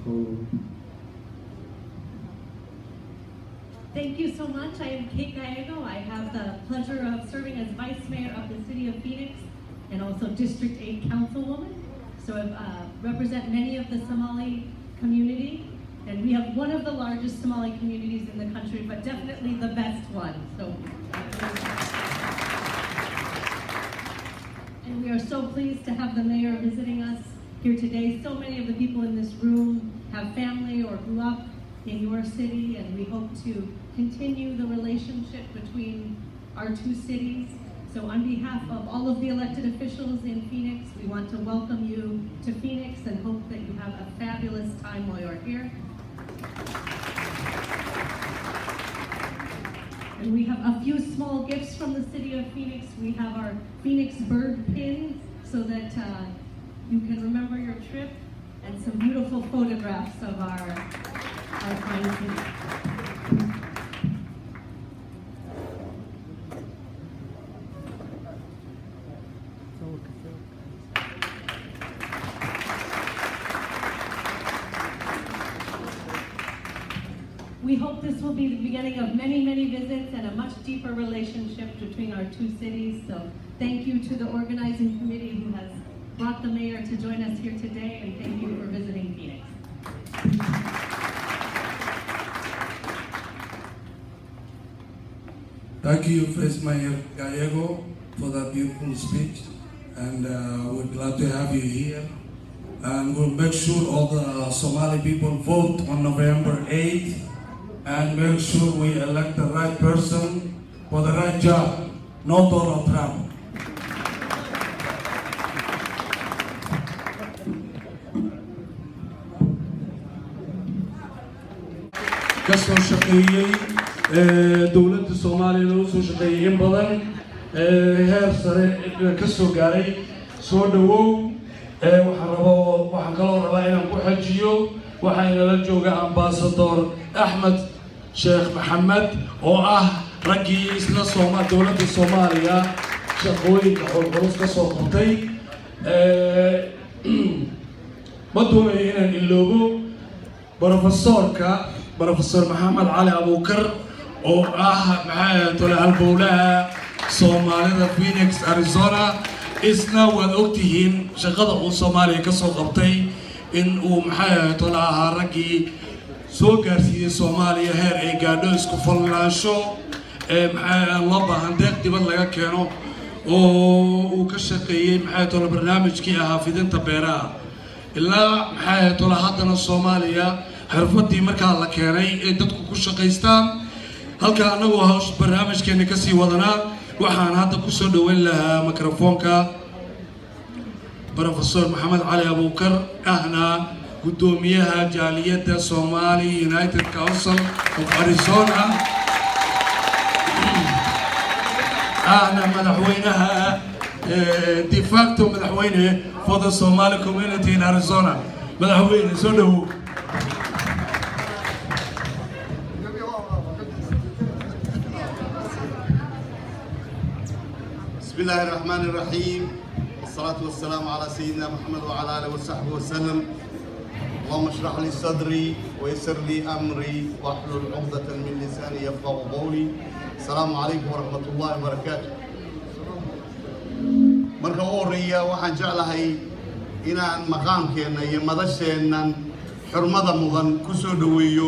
Thank you so much. I am Kate Gallego. I have the pleasure of serving as Vice Mayor of the City of Phoenix and also District 8 Councilwoman. So I represent many of the Somali community, and we have one of the largest Somali communities in the country, but definitely the best one. So, and we are so pleased to have the mayor visiting us here today. So many of the people in this room have family or grew up in your city, and we hope to continue the relationship between our two cities. So on behalf of all of the elected officials in Phoenix, we want to welcome you to Phoenix and hope that you have a fabulous time while you're here. And we have a few small gifts from the City of Phoenix. We have our Phoenix bird pins so that you can remember your trip, and some beautiful photographs of our fine city. We hope this will be the beginning of many, many visits and a much deeper relationship between our two cities. So thank you to the organizing committee who has brought the mayor to join us here today, and thank you for visiting Phoenix. Thank you, Vice Mayor Gallego, for that beautiful speech, and we're glad to have you here. And we'll make sure all the Somali people vote on November 8th, and make sure we elect the right person for the right job, not Donald Trump. kasoo shaqeeyay dowladda Soomaaliya oo soo shaqeeyay in badan heer sare ka soo gaaray soo dhawow waxaan kaloo rabaa inaan ku xajiyo waxayna la jooga ambassador Axmed Sheikh Maxamed oo ah raggii isla dowladda Soomaaliya shaqooyinka culus ka soo qabtay ma doonayo inaan iloobo Professor Mohamed Ali Abukar oo ah halbowlaha Soomaalida Phoenix Arizona isna waad ogtihiin shaqada uu Soomaaliya ka soo qabtay in uu ahaa raggii soo gaarsiiyay Soomaaliya heer ay gaadho isku filnaansho loo baahan deeq dibad laga keeno oo uu ka shaqeeyay barnaamijkii ahaa fidinta beeraha ilaa haddana Soomaaliya xirfadii markaa la keenay ee dadku ku shaqeystaan halka anagu hawsh barnaamijkeena ka sii wadanaa waxaan hadda ku soo dhaweyn lahaa mikrofoonka Professor Mohamed Ali Abukar ahna gudoomiyaha jaaliyadda Somali United Council of Arizona ahna madaxweynaha de facto madaxweyne for the Somali community in Arizona madaxweyne soo dhawow بسم الله الرحمن الرحيم والصلاة والسلام على سيدنا محمد وعلى آله وصحبه وسلم اللهم اشرح لي صدري ويسر لي أمري واحلل عقدة من لساني يفقه قولي السلام عليكم ورحمة الله وبركاته marka ugu horeeya waxaan jeclahay inaan maqaamkeena iyo madasheena xurmada mudan ku soo dhaweeyo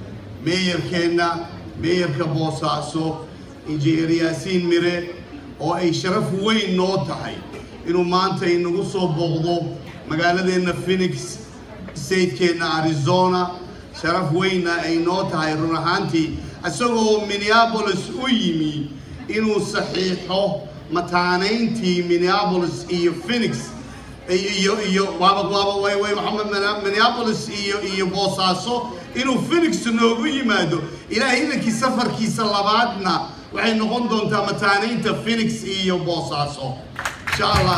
meeyarka Boosaaso Injineer Yaasiin Mire oo ay sharaf weyn noo tahay inuu maanta inagu soo booqdo magaaladeena Phoenix statekeena Arizona sharaf weyn ay noo tahay run ahaantii asagoo Minneapolis u yimi inuu saxiixo mataanayntii Minneapolis iyo Phoenix iyo Minneapolis iyo Boosaaso inuu Phoenix noogu yimaado ilaahay idinkii safarkiisa labaadna waxay noqon doontaa mataanaynta Phoenix iyo Boosaaso insha Allah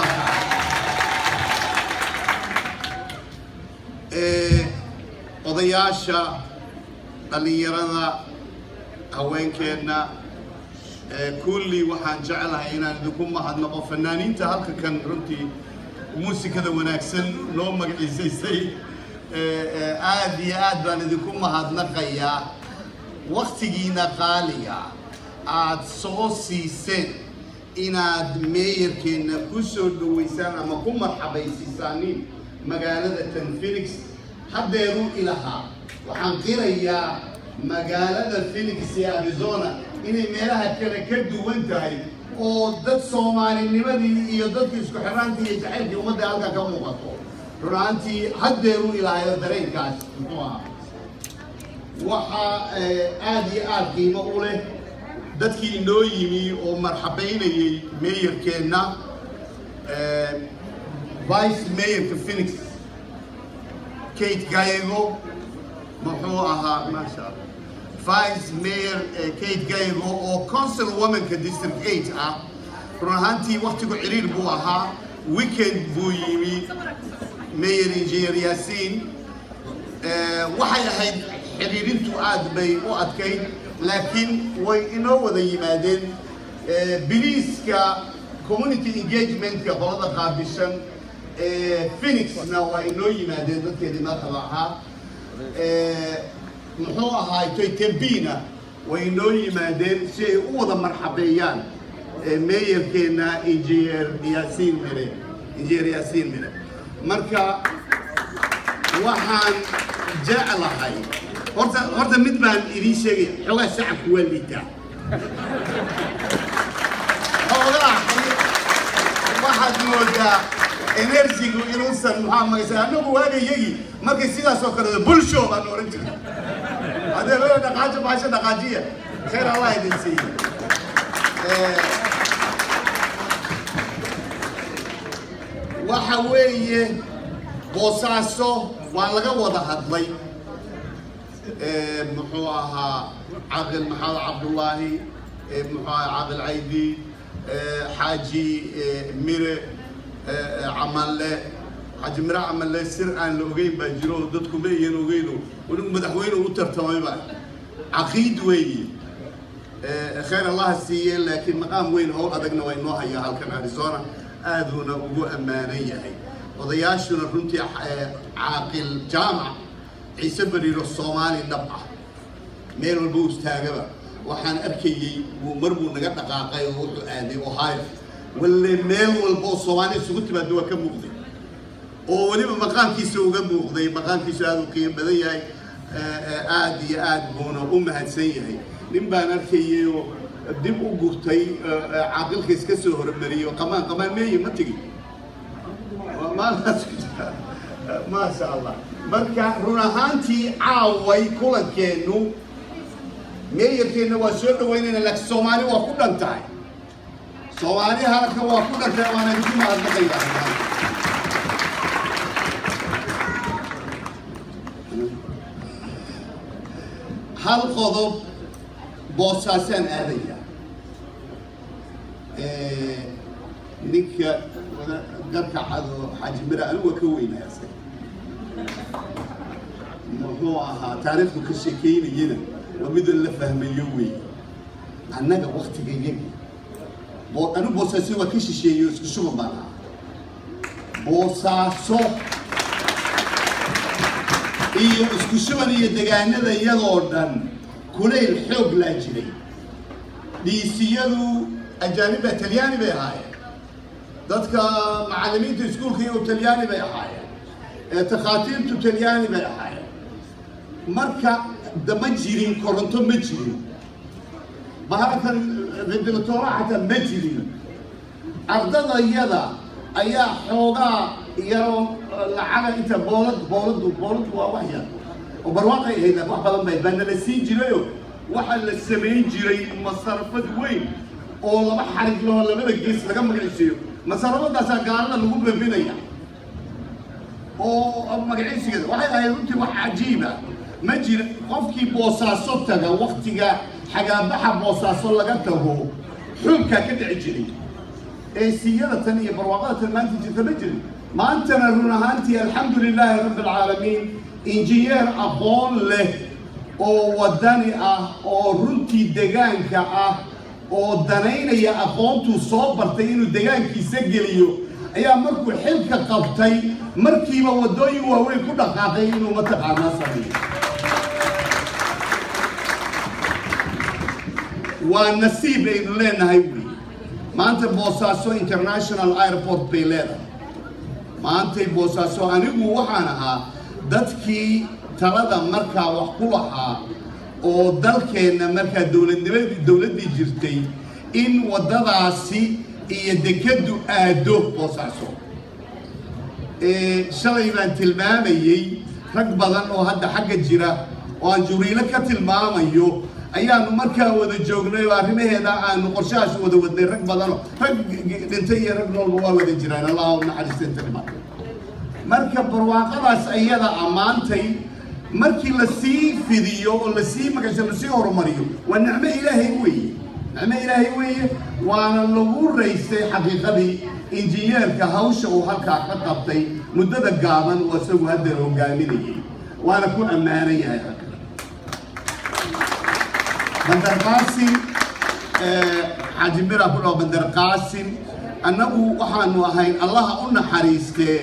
odayaasha dhalinyarada haweenkeena kulli waxaan jecelahay inaan idinku mahadnaqo fanaaniinta halka kan runtii muusikada wanaagsan loo magaciisaysay aad iyo aad baan idinku mahadnaqayaa waqtigiina qaaliga aad soo siiseen inaad meeyarkeena ku soo dhaweysaan ama ku marxabaysiisaaniin magaalada tan Phoenix haddeeru ilaha waxaan qirayaa magaalada Phoenix ee Arizona inay meelaha kale ka duwan tahay oo dad Soomaalinimadii iyo dadka isku xiraantii iyo jacaylkii ummadda halka ka muuqato runtii haddeeru ilaha dareenkaas muxuu ahaa waxa aad iyo aad qiimo u leh dadkii noo yimi oo marxabaynayay meeyarkeena vice mayorka Phoenix Kate Gallego muxuu ahaa masha Allah vice mayor Kate Gallego oo council womanka district 8 ah runtii waqtigu ciriir buu ahaa weekend buu yimi mayor engineer Yasin waxay ahayd xiriirintu aad bay u adkayd laakiin way inoo wada yimaadeen biliiska community engagementka qolada qaabishan Phoenixna waa inoo yimaadeen dadkeedii madaxda ahaa muxuu ahaa Tembina way inoo yimaadeen si ay u wada marxabeeyaan meeyarkeena engineer Yasin Mire marka waxaan jeclahay horta mid baan idin sheegay xogaa shacabku waa liitaa waxaad moodaa enerjigu inuusan maxaa magaysa annagu waagayagii markay sidaas oo kale bulsho baan oran jirnay haddee loo dhaqaajo baasha dhaqaajiya khayr allah idin siiyo waxa weeye boosaaso waa laga wada hadlay muxuu ahaa عاقل محمد عبد الله عاقل عيدي حاجي مير عمله حاجي مير عمله سر عن لوجين بجرو ضدكم بين وجينه ونقوم مدحوينه وترتمي بقى عقيد وي خير الله السيئ لكن مقام وين هو أدقنا وين نوها يا هالكن أريزونا آذونا وجو أمانية هي وضياشنا رنتي عاقل جامع عيسى بريرو الصومالي النبعة ميل البوس تاجبا وحن أركي ومربو نقطع قاقي ووحو آدي وهاي واللي ميل والبوس الصومالي سقط بدوا كم مغضي ولما مقام كيسو كم مغضي مقام كيسو هذا القيم بدي هاي آدي هنا أمها سيئة نبى نركي دب وقتي عاقل كيس كسر هرمري وكمان مية ما تجي ما شاء الله marka run ahaantii caaway kulankeenu meeyarkeena waa soo dhaweynayna laakiin Soomaali waa ku dhantahay Soomaali halka waa ku dhantahay waana idin mahadnaqayaa hal qodob boosaasan aadaya ninka dadka cado xajmira anigu ka weynaasay موضوعها تعرف كشكين ينا ومثل لفهم يومي أنا وقت جيجي أنا بوساسي وكيش شيء يسكشوا معنا بوساسو إيه يسكشوا لي دجاجنا ذا يلوردن كل الحب لاجري ليسيروا أجانب إيطالياني بهاي ذاتك معلمين تسكول كيو إيطالياني بهاي تخاطير تطلياني بهاي marka dama jirin koronto ma jirin baharkan ventilator hata ma jirin ardada yada ayaa xoogaa yaro lacag inta boolad waa wax yar oo barwaaqay hayda wax badan bay bana la siin jirayo waxa la sameyn jiray masarafad weyn oo laba xarig loo labada gees laga magiciisiyo masarafadaas gaalada lagu beebinaya oo magiciisigeeda waxay ahayd runtii wax cajiib ah مجرى قفكي بوساسو تجا وقتها حاجة بحر بوساسو لقته حبك كده عجلي سيارة ثانية برواقات ما أنت تتمجري ما أنت نرونا هانتي الحمد لله رب العالمين إنجير أبون له أو وداني أو رنتي دجانك أو دنينا يا أبون تصبر تينو دجانك يسجليو ayaa markuu xilka qabtay markiiba wadooyin waaweyn ku dhaqaaqay inuu mataqaanaa sameeyo waa nasiib aynu leenahay wey maanta Boosaaso International Airport bay leedahay maantay Boosaaso anigu waxaan ahaa dadkii talada markaa wax ku lahaa oo dalkeena markaa dawladii jirtay in wadadaasi iyo dekadu aado Boosaaso shalay baan tilmaamayay rag badan oo hadda xagga jira oo aan juriilo ka tilmaamayo ayaanu markaa wada joognay oo arrimaheeda aanu qorshahaas wada wadnay rag badan rag dhintay iyo rag nool waa wada jiraan Allahu naxariisto marka barwaaqadaas ayada amaantay markii la sii fidiyo oo la sii magasho la sii horumariyo waa nicmo Ilaahay weeye waana lagu raysay xaqiiqadii injineerka hawsha uu halkaa ka qabtay muddada gaaban oo isagu hadda hogaaminayay waana ku ammaanay yahay Bandar Qaasim Xaaji Mira ku dhaw Bandar Qaasim annagu waxaanu ahayn Allah u naxariistee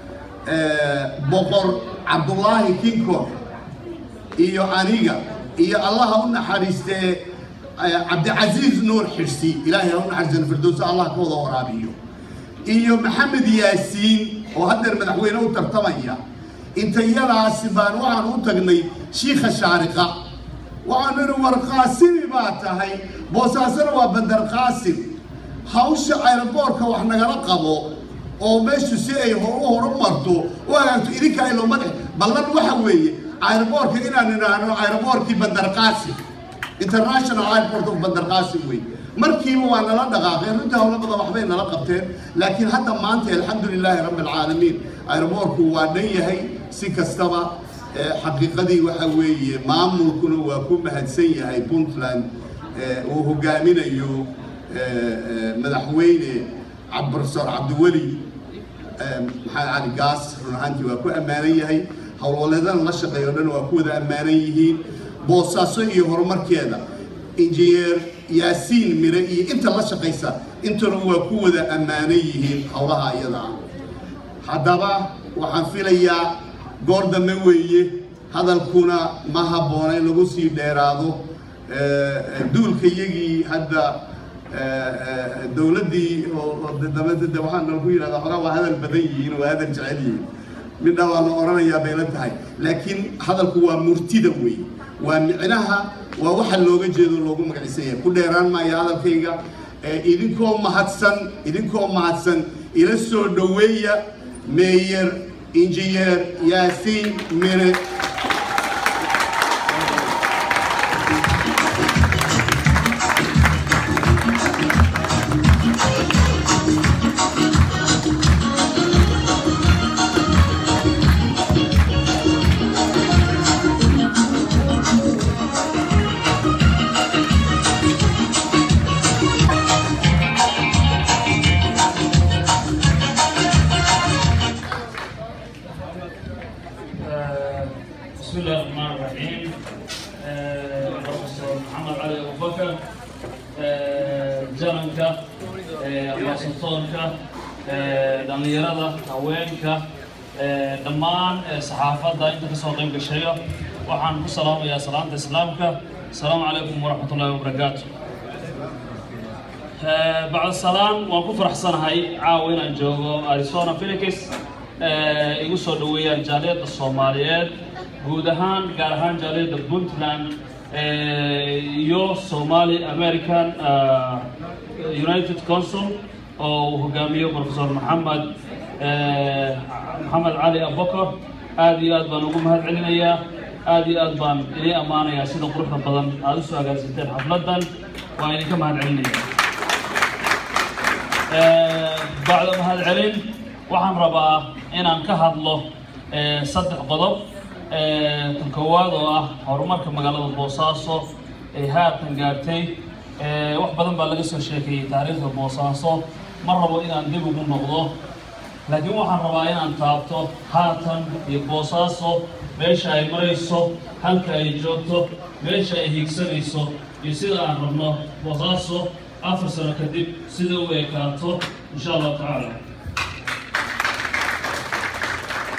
boqor Cabdullaahi Kinko iyo aniga iyo Allah u naxariistee Cabdicaziz Nuur Xirsi ilaahay u naxariisto firdaws Allah ka wada waraabiyo iyo Maxamed Yaasiin oo hadda madaxweyne u tartamaya inta yaraas baan waxaan u tagnay Sheekha Shaariqa waxaan war Qaasim baa tahay Boosaasana waa Bandar Qaasim hawsha airportka wax nagala qabo oo meeshu si ay horumarto waantu idinka ay loo madax ballan waxa weeye airportka inaan niraano airportkii Bandar Qaasim International Airport of Bandar Qaasim way markiiba waa nala dhaqaaqay runtii hawlo badan waxbay nala qabteen laakiin hadda maanta alxamdulilaahi rabbil caalamiin airportku waa dhan yahay si kastaba xaqiiqadii waxa weeye maamulkuna waa ku mahadsan yahay Puntland oo hogaaminayo madaxweyne Cabdirsar Cabdiwali maxaa cali gaas runtii waa ku amaanan yahay hawlwaladan la shaqeeyo dhan waa ku wada amaanan yihiin Boosaaso iyo horumarkeeda injineer Yaasiin Mire iyo inta la shaqeysa intana waa ku wada amaanan yihiin hawlaha iyada haddaba waxaan filayaa goor dambe weeye hadalkuna ma habboona in lagu sii dheeraado duulka iyagii hadda dawladdii oo dabadda waxaan lagu yiraahdaa xogaa waa hadal badan yihiin waa hadal jecel yihiin midna waa la oranayaa bay la tahay laakiin hadalku waa murtida weey waa micnaha waa waxa looga jeedo loogu magaciisay ku dheeraan maayo hadalkayga idinkoo mahadsan ila soo dhaweeya Mayor Engineer Yaasiin Mire بسم الله الرحمن الرحيم بروفيسور محمد علي أبو بكر جرنكا واسطونكا دليرada haweenka dhammaan saxaafadda inta ka soo qayb gashay waxaan ku salaamayaa salaanta islaamka assalaamu calaykum waraxmatullaahi wabarakaatuh bacda salaam waan ku faraxsanahay caawa inaan joogo Arizona Phoenix igu soo dhaweeyaan jaaliyadda Soomaaliyeed guud ahaan gaar ahaan jaaliyadda Puntland iyo Somali American United Council oo hogaamiyo Professor Maxamed Ali Abu Bakr aad iyo aad baan ugu mahadcelinayaa aad iyo aad baan idin amaanayaa sida quruxda badan aad u soo agaasinteen xafladan waa idinka mahadcelinayaa bacda mahadcelin waxaan rabaa inaan ka hadlo saddex qodob tan koowaad oo ah horumarka magaalada Boosaaso ee haatan gaartay wax badan baa laga soo sheekayay taariikhda Boosaaso ma rabo inaan dib ugu noqdo laakiin waxaan rabaa inaan taabto haatan iyo Boosaaso meesha ay marayso halka ay joogto meesha ay hiigsanayso iyo sida aan rabno Boosaaso 4 sano kadib sida uu ekaato insha Allah taala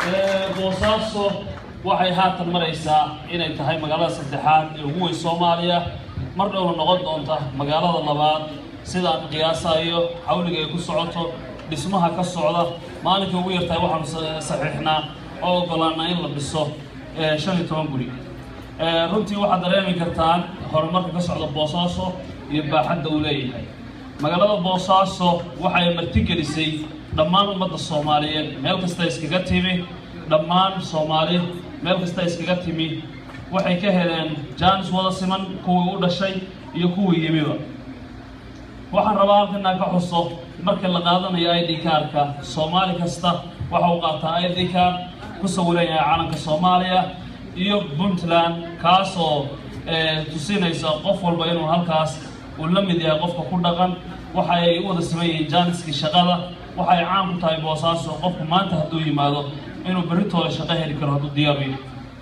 boosaaso waxay haatan maraysaa inay tahay magaalada saddexaad ee ugu weyn Soomaaliya mar dhowna noqon doonta magaalada labaad sida aan qiyaasayo xawliga ay ku socoto dhismaha ka socda maalinka ugu yartahay waxaan saxiixnaa oo ogolaanaa in la dhiso 15 guri runtii waxaad dareemi kartaan horumarka ka socda boosaaso iyo baaxadda uu leeyahay magaalada boosaaso waxay martigelisay dhammaan ummadda Soomaaliyeed meel kasta iskaga timi dhammaan Soomaali meel kasta iskaga timi waxay ka heleen jaanis wada siman kuwii u dhashay iyo kuwii yimiba waxaan rabaa halkan ka xuso marka la qaadanayo ID card-ka Soomaali kasta waxa uu qaataa ID card ku sawiran yahay calanka Soomaaliya iyo Puntland kaas oo tusinaysa qof walba inuu halkaas uu la mid yahay qofka ku dhaqan waxa ay wada sameeyeen jaaniskii shaqada waxa ay caan ku tahay boosaaso qofku maanta hadduu yimaado inuu berritooda shaqo heli karo hadduu diyaar yahay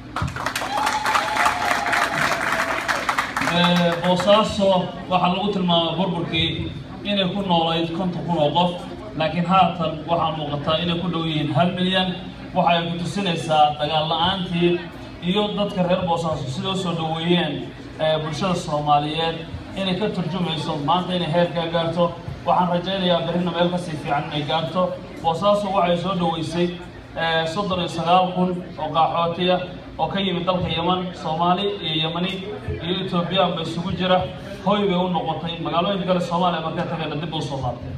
boosaaso waxa lagu tilmaamay burburkii inay ku noolayd 50,000 oo qof laakiin haatan waxaa muuqataa inay ku dhow yihiin 1 milyan waxa ay ku tusinaysaa dagaal la'aantii iyo dadka reer boosaaso sidoo soo dhaweeyeen bulshada Soomaaliyeed inay ka turjumayso maanta inay heerka gaarto waxaan rajaynayaa berrina meel ka sii fiican inay gaarto boosaaso waxay soo dhaweysay 39,000 oo qaxootiya oo ka yimid dalka Yemen Soomaali iyo Yemeni iyo Ethiopia bay isugu jira hooy bay u noqotay magaalooyinka kale Soomaaliya markaa tagana dib u soo laabtay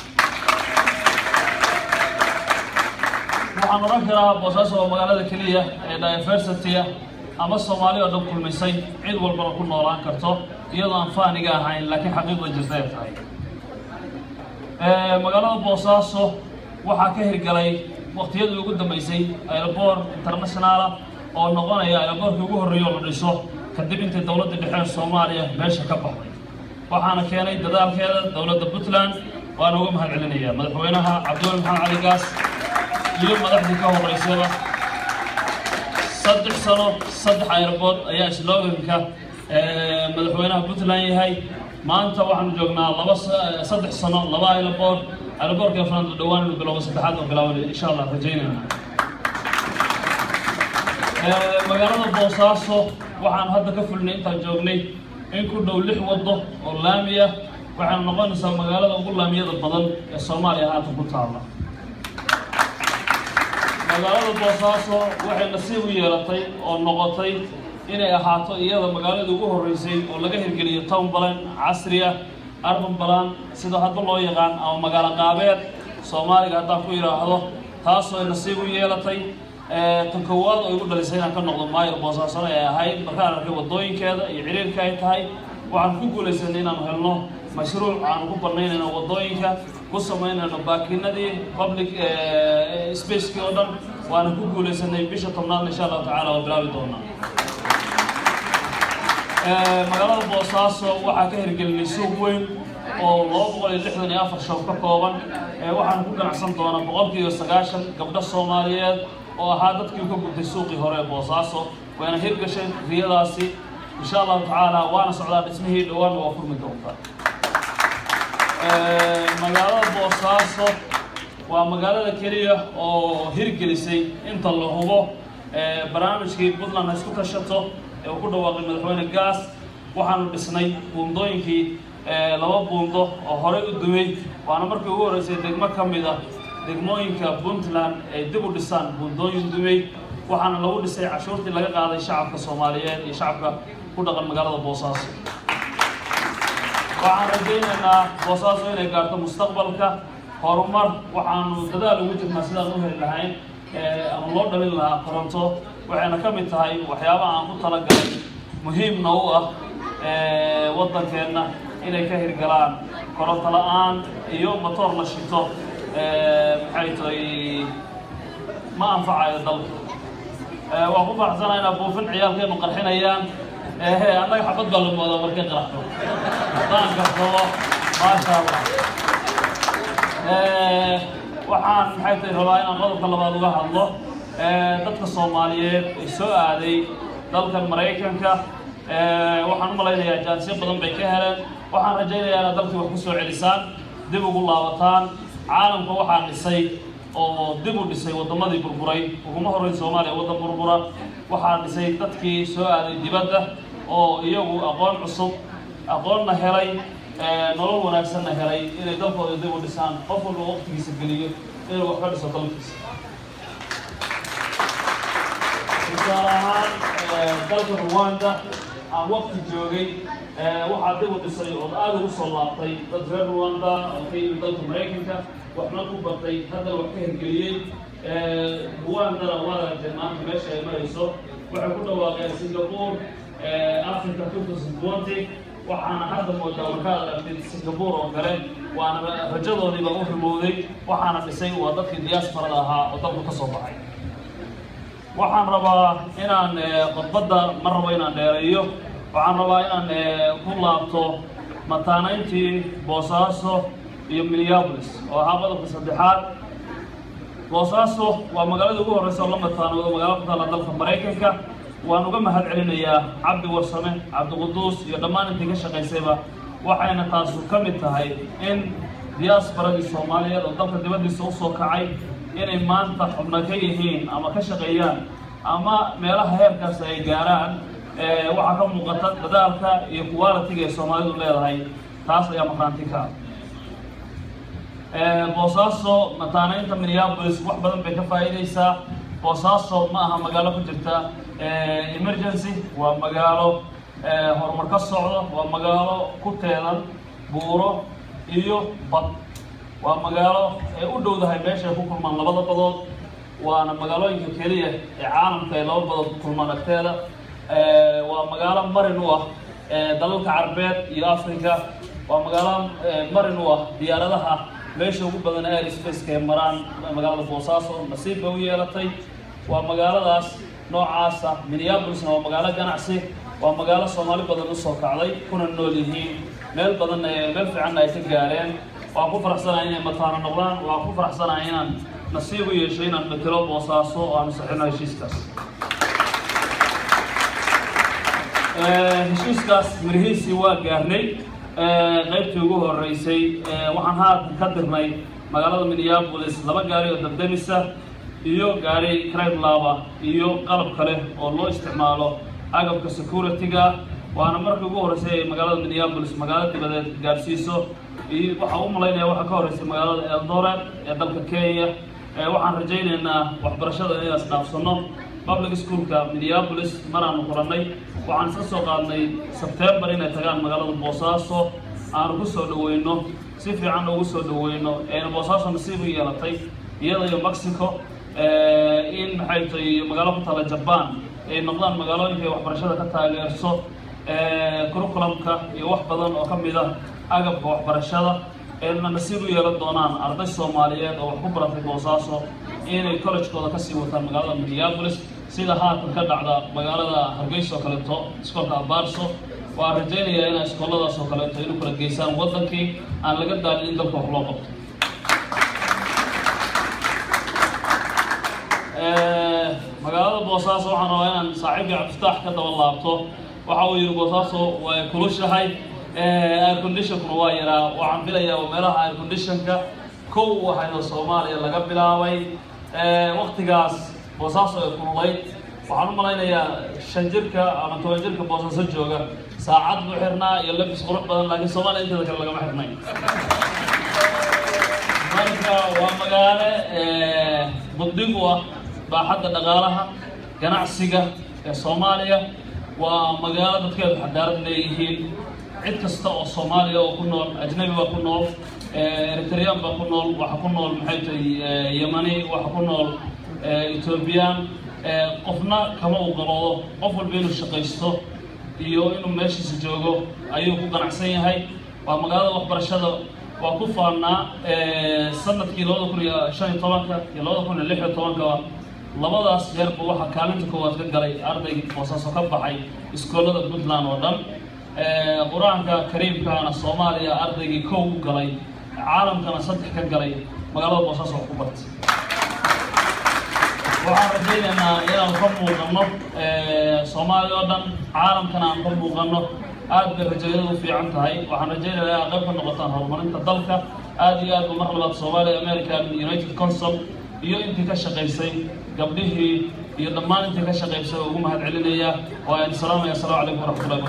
waxaan oran karaa boosaaso waa magaalada kaliya ee diversity ama Soomaali oo dhan kulmisay cid walba ku noolaan karto iyadoo aan faaniga ahayn laakiin xaqiiqda jirta ay tahay magaalada boosaaso waxaa ka hirgalay waqtiyadii ugu dambeysay airport international oo noqonaya airportkii ugu horreeyay oo la dhiso kadib intii dawladda dhexe Soomaaliya meesha ka baxday waxaana keenay dadaalkeeda dawladda Puntland waan uga mahadcelinayaa madaxweynaha Cabdulla Maxamed Cali Gaas iyo madaxdii ka horeysay 3 sano 3 airport ayaa sloganka madaxweynaha Puntland yahay maanta waxaanu joognaa 3 sano 2 airportka Fernando dhawaan uu bilowday saddexaad oo bilaaway insha Allah rajaynayna magaalada boosaaso waxaan hadda ka fulnay intaan joognay in ku dhow 6 wado oo laamiya waxaan noqonaysaa magaalada ugu laamiyada badan ee Soomaaliya haatan ku taala magaalada boosaaso waxay nasiib u yeelatay oo noqotay inay ahaato iyada magaalada ugu horeysay oo laga hirgeliyo town plan casri ah urban plan sida hadda loo yaqaan ama magaalo qaabeed Soomaaliga hadda ku yiraahdo taas oo nasiib u yeelatay tan koowaad oo ugu dhalisay inaan ka noqdo maayir boosaaso ay ahayd markaan arkay wadooyinkeeda iyo xiriirka ay tahay waxaan ku guuleysanay inaan helno mashruuc aan ku barnaynayno wadooyinka ku sameynayno baakinadii public space oo dhan waana ku guuleysanay bisha 10 insha Allah taala oo bilaabi doona magaalada boosaaso waxaa ka hirgelinay suuq weyn oo 264 shaqo ka kooban waxaan ku ganacsan doonaa 190 gabdho Soomaaliyeed oo ahaa dadkii ka gudbay suuqii hore ee boosaaso waana hirgashay riyadaasi insha Allah taala waana socdaa dhismihii dhawaan oo furmi doonta magaalada boosaaso waa magaalada kaliya oo hirgelisay inta la hubo barnaamijkii Puntland isku tashato ee ku dhawaaqay madaxweyne Gaas waxaanu dhisnay buundooyinkii 2 buundo oo hore u dumay waana markii ugu horeysay degmo kamid ah degmooyinka Puntland ay dib u dhisaan buundooyin dumay waxaana lagu dhisay cashuurtii laga qaaday shacabka Soomaaliyeed iyo shacabka ku dhaqan magaalada boosaaso waxaan rajaynaynaa boosaaso inay gaarto mustaqbalka horumar waxaanu dadaal ugu jirnaa sidaan u heli lahayn ama loo dhalin lahaa koronto waxayna ka mid tahay waxyaabaha aan ku talagalay muhiimna u ah waddankeena inay ka hirgalaan koronto la'aan iyo matoor la shito maxay tahay ma anfacayo dalka waan ku faraxsanahay inaa buufin ciyaalkeenu qarxinayaan annaga xabad baa la moodaa markay qaraxdo haddaan gartoo maasha Allah waxaan maxay tahay rabaa inaan qodobka labaad uga hadlo dadka Soomaaliyeed ee soo aaday dalkan Mareykanka waxaan u malaynayaa jaansiyad badan bay ka heleen waxaan rajaynayaa inaad dalkii wax ku soo celisaan dib ugu laabataan caalamka waxaan dhisay oo dib u dhisay waddamadii burburay uguma horreyn Soomaaliya waddan burbura waxaa dhisay dadkii soo aaday dibadda oo iyagu aqoon cusub aqoonna helay nolol wanaagsanna helay inay dalkooda dib u dhisaan qof walba waqtigiisa geliyo inuu wax ka dhiso dalkiisa dalka Rwanda aan waqti joogay waxaa dib u dhisay oo aad ugu soo laabtay dad reer Rwanda oo ka yimid dalka Mareykanka waxna ku bartay hadda wax ka hirgeliyey Rwanda waa aragtay maanta meesha ay marayso waxay ku dhawaaqeen Singapore Africa 2020 waxaana hadda moodaa markaad aragtid Singapore oo kale waana rajadoodiiba u rumowday waxaana dhisay waa dadkii diasporada ahaa oo dalka ka soo baxay waxaan rabaa inaan khudbadda ma rabo inaan dheereeyo waxaan rabaa inaan ku laabto mataanayntii Boosaaso iyo Minneapolis oo ahaa qodobka saddexaad Boosaaso waa magaalada ugu horreysa oo la mataanoodo magaalo ku taalla dalka Mareykanka waan uga mahad celinayaa Cabdi Warsame Cabdi Quduus iyo dhammaan intii ka shaqaysayba waxayna taasu ka mid tahay in diasporadii Soomaaliyeed oo dalka dibaddiisa u soo kacay inay maanta xubno ka yihiin ama ka shaqeeyaan ama meelaha heerkaas ay gaaraan waxaa ka muuqata dadaalka iyo quality-ga ay Soomaalidu leedahay taas ayaa maqaanti ka Boosaaso mataanaynta Minneapolis wax badan bay ka faa'iideysaa Boosaaso ma aha magaalo ku jirta emergency waa magaalo horumar ka socdo waa magaalo ku teedan buuro iyo bad waa magaalo ay u dhowdahay meesha ay ku kulmaan labada badood waana magaalooyinka keliya ee caalamka ay laba badood ku kulmaan agteeda waa magaalo marin u ah dalalka Carbeed iyo Afrika waa magaalo marin u ah diyaaradaha meesha ugu badan air space ka maraan magaalada Boosaaso nasiib bay u yeelatay waa magaaladaas noocaas ah Minneapolis waa magaalo ganacsi waa magaalo Soomaali badan u soo kacday kuna nool yihiin meel badan meel fiican ay ka gaareen waan ku faraxsanahay inay mataano noqdaan waan ku faraxsanahay inaan nasiib u yeesho inaan matalo Boosaaso oo aan saxino heshiiskaas heshiiskaas mirihiisii waa gaarnay qaybtii ugu horreysay waxaan haatan ka dirnay magaalada Minneapolis laba gaari oo dabdamisa iyo gaari crime laba iyo qalab kale oo loo isticmaalo agabka security-ga waana markii ugu horreysay magaalada Minneapolis magaalada dibadeed gaarsiiso iyo waxa uu malaynaya waxa ka horreysay magaalada Eldoret ee dalka Kenya waxaan rajaynaynaa waxbarashada inaan isdhaafsano public schoolka Minneapolis maraan kulannay waxaan isla soo qaadnay September inay tagaan magaalada Boosaaso aan ku soo dhaweyno si fiican ugu soo dhaweyno Boosaaso nasiib u yeelatay iyada iyo Mexico in maxay tahay magaalo ku taala Japan ay noqdaan magaalooyinka waxbarashada ka taageerso curriculum-ka iyo wax badan oo ka mid ah agabka waxbarashada nasiib u yeelan doonaan arday Soomaaliyeed oo wax ku baratay Boosaaso inay college-kooda ka sii wataan magaalada Minneapolis sida haatan ka dhacda magaalada Hargeysa oo kaleeto iskoolka Abaarso waan rajaynayaa inay iskooladaas oo kaleeto inuu kala geysaan waddankii aan laga daalin in dalka wax loo qabto magaalada Boosaaso waxaan rabaa inaan saaxiibkii Cabdifitaax ka daba laabto waxa uu yiri Boosaaso way kulushahay air condition-ku waa yaraa waxaan filayaa meelaha air condition-ka kow waxayna Soomaaliya laga bilaabay waqtigaas Boosaaso ay kululayd waxaan u malaynayaa 5 jirka ama 10 jirka Boosaaso jooga saacad buu xirnaa iyo labis qurux badan laakiin Soomaaliya inta kale lagama xirnay marka waa magaalo buddig u ah baaxadda dhaqaalaha ganacsiga ee Soomaaliya waa magaalo dadkeedu xadaarad leeyihiin cid kasta oo Soomaaliya oo ku nool ajnabi waa ku nool Eritrean baa ku nool waxa ku nool maxay tahay Yemeni waxa ku nool Ethiopian qofna kama u qaloodo qof walba inuu shaqaysto iyo inuu meeshiisa joogo ayuu ku ganacsan yahay waa magaalada waxbarashada waa ku faanaa sanadkii 2015 iyo 2016 labadaas jeerba waxa kaalinta koowaad ka galay ardaygii Boosaaso ka baxay iskoolada Puntland oo dhan quraanka kariimkaana Soomaaliya ardaygii kow u galay caalamkana 3 ka galay magaalada Boosaaso ku bartay waxaan rajaynaynaa inaan ka muuqanno Soomaaliya oo dhan caalamkana aan ka muuqanno aad bay rajayadu u fiican tahay waxaan rajaynayaa qayb ka noqotaan horumarinta dalka aad iyo aad u marlabaad Soomaaliya American United Council iyo intii ka shaqaysay gabdhihii iyo dhammaan intii ka shaqaysay ugu mahad celinaya oo aan salaamaya assalaamu calaykum waraxmatullahi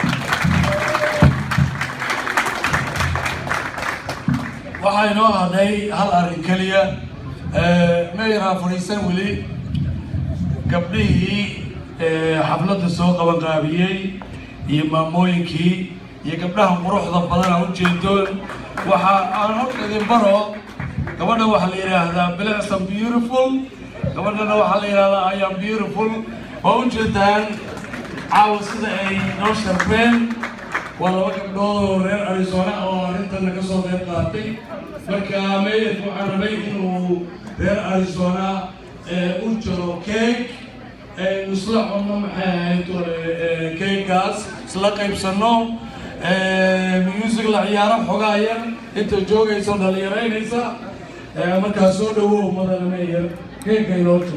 wabarakaatu waxaa inoo hadhay hal arrin keliya ma yaraa fadhiisan weli gabdhihii xafladda soo qabanqaabiyey iyo maamooyinkii iyo gabdhaha quruxda badan aan ujeedoon waxa aan horta idin baro gabadha waxaa la yidhaahdaa bilicsan beautiful gabadhana waxaa la yidhahdaa I am beautiful waa ujeedaan caawa sida ay noo sharfeen waa laba gabdhood oo reer Arizona oo arrintan ka soo qayb qaatay marka meeyadku waxaan rabay inuu reer Arizona u jiro cake isla cunno maxay ahayd cake-gaas isla qaybsanno music la ciyaaro xogaaya inta joogaysa dhalinyaraynaysa markaa soo dhawow madana meeyar cake-ga inoo jiro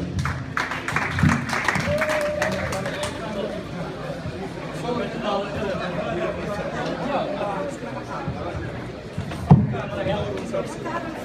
Thank you.